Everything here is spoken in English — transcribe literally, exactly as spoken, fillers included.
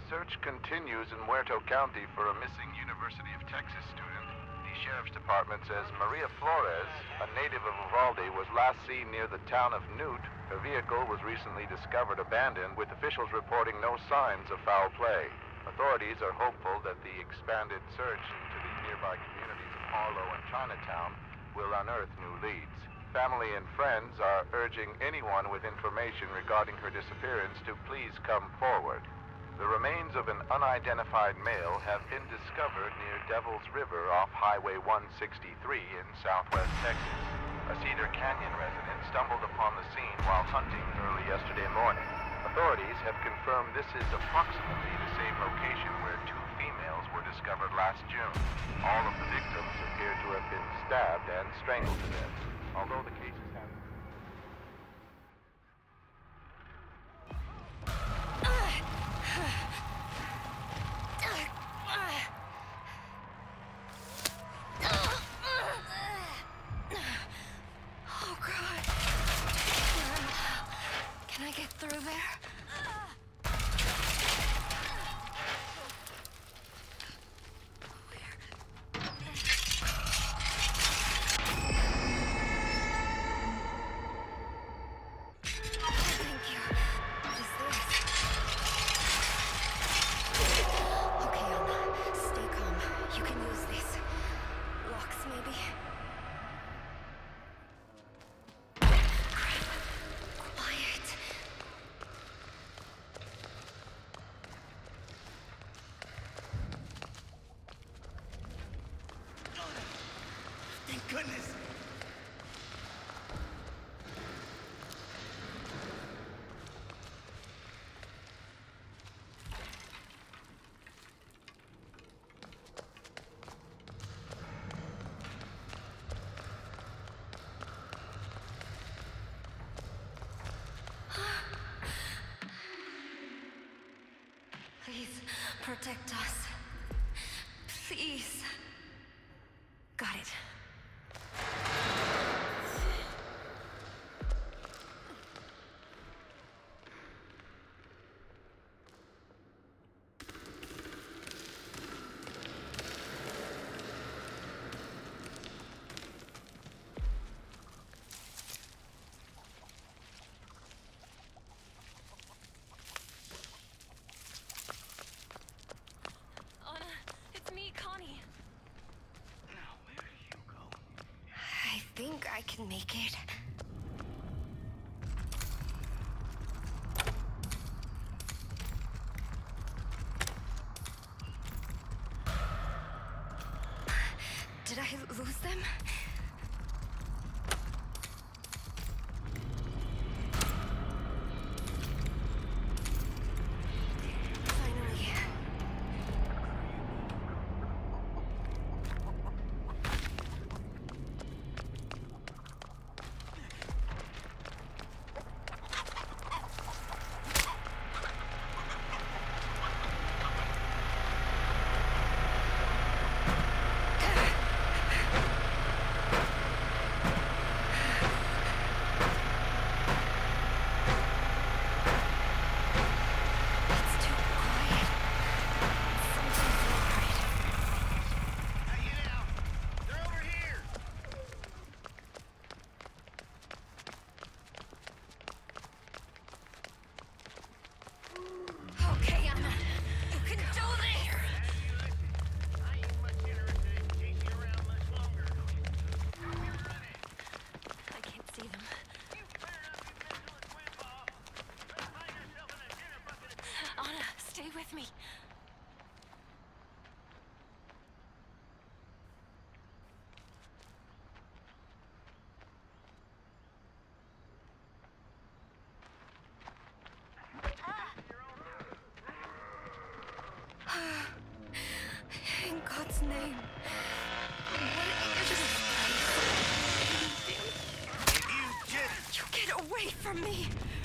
search continues in Muerto County for a missing University of Texas student. The Sheriff's Department says Maria Flores, a native of Uvalde, was last seen near the town of Newt. Her vehicle was recently discovered abandoned, with officials reporting no signs of foul play. Authorities are hopeful that the expanded search into the nearby communities of Harlow and Chinatown will unearth new leads. Family and friends are urging anyone with information regarding her disappearance to please come forward. The remains of an unidentified male have been discovered near Devil's River off Highway one sixty-three in southwest Texas. A Cedar Canyon resident stumbled upon the scene while hunting early yesterday morning. Authorities have confirmed this is approximately the same location where two females were discovered last June. All of the victims appear to have been stabbed and strangled to death, although the cases have... Oh, God. Can I get through there? Goodness! Please, protect us. Please. Got it. I think I can make it. Did I lose them? With me. In God's name. You get away from me!